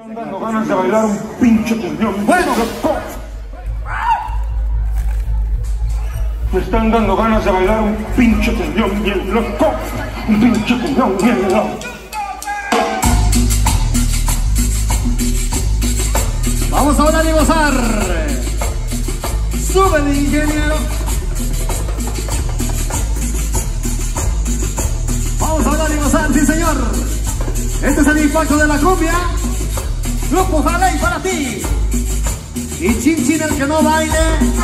Están dando ganas de bailar un pinche cumbión. Bueno. Me están dando ganas de bailar un pinche cumbión bien loco. Un pinche cumbión bien loco. Vamos a bailar y gozar. Súbele, ingeniero. Vamos a bailar y gozar, sí señor. Este es el impacto de la cumbia. Grupo Jaley para ti. Y Chin Chin el que no baile.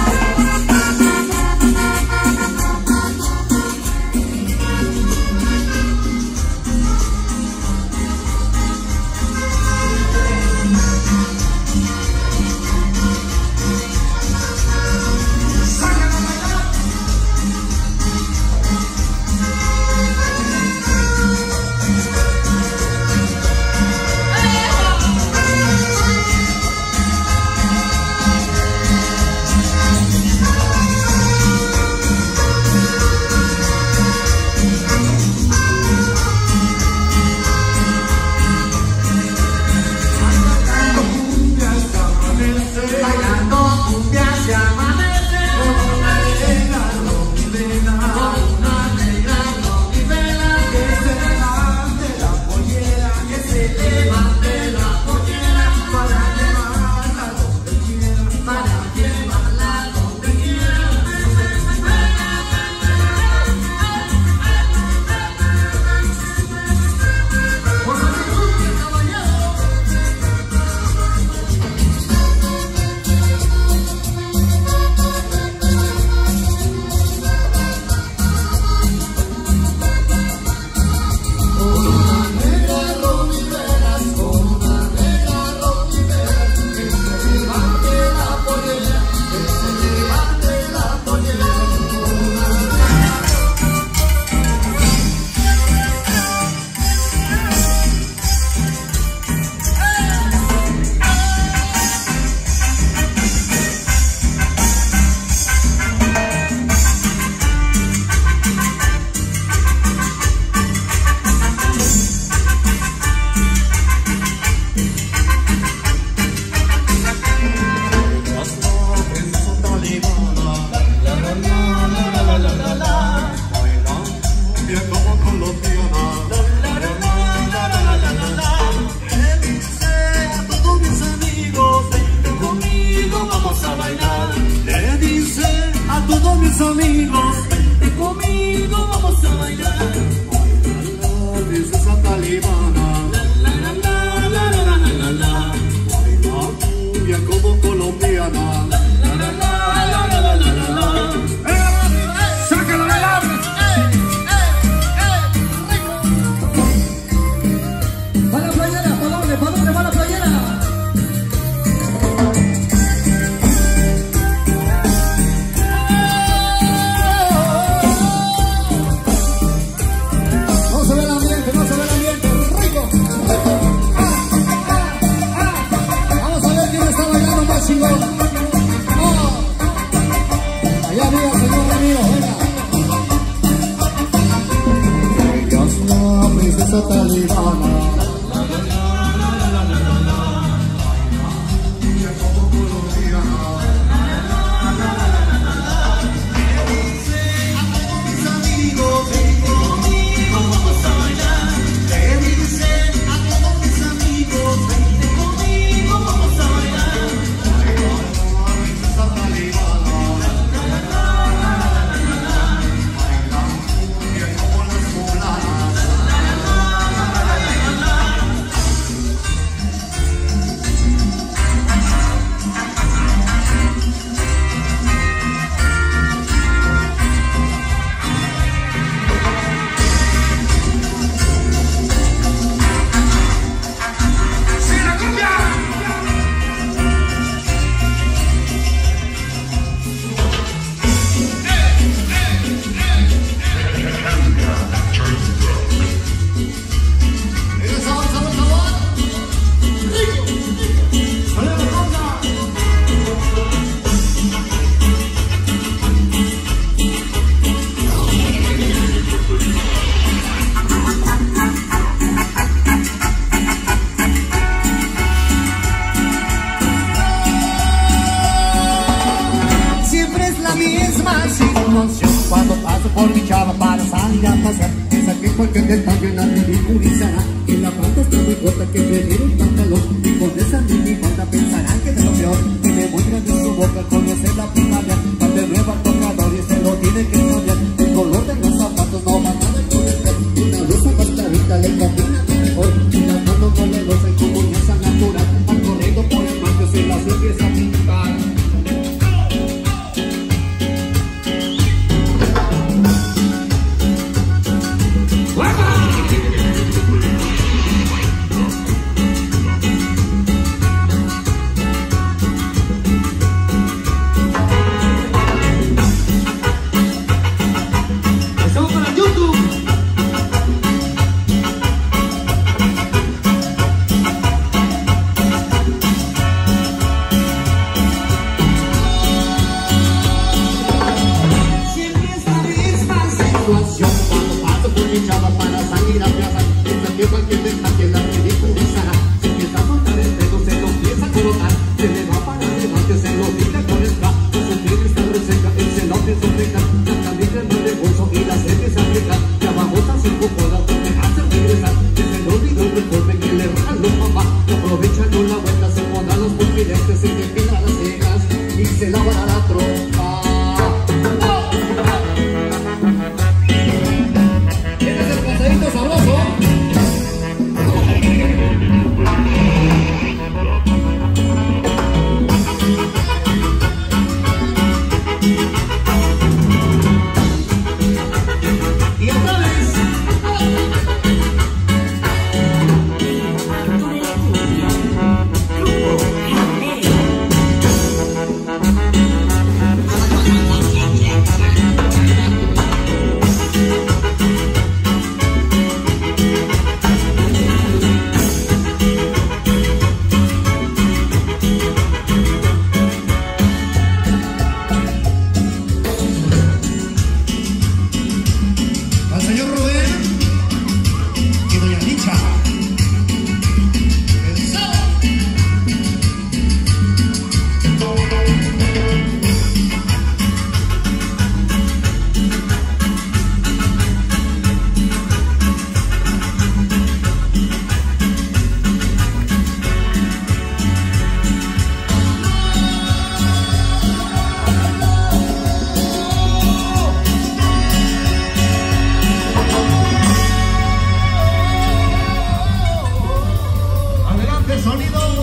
Amigos, vente conmigo, vamos a bailar. Princesa talibana, la la la la la la la la. Baila cumbia como colombiana, la la la la la la la la. ¡Sácalo a bailar! ¡Va la playera! ¿Para dónde va la playera? Talibana. por mi chava para salir a pasear. Esa que cualquier detalle la ridiculizará. Que la falda está muy corta, que prefiere un pantalón. Y con esa mini falda pensarán que es lo peor. Que me muestran en su boca con ese la primaria. Cuando nueva al tocador y se lo tiene que cambiar. El color de los zapatos no va nada con el pelo. Una blusa más clarita le combina mejor. Y la mano no le goza y como uñaza natural. Van corriendo por el marco se las empieza a pintar. Cuando paso por mi chava para salir a viajar, piensa que cualquier detalle la ridiculizará. Si empieza a soltar el dedo se lo empieza a colocar. Se le va para adelante, se lo tira con el bra. Su piel está reseca, él se lo empieza a aplicar. La camisa no de bolso y las empieza a aplicar. Ya vamos a 5 cuadras donde hace regresar. Que se le olvidó el recorte que le regaló mamá. Aprovechando la vuelta se pone los pulpiletes, se depila las cejas y se lava la trompa. Sabroso. Y otra vez. Al señor Rubén y doña Licha. Adelante, sonido.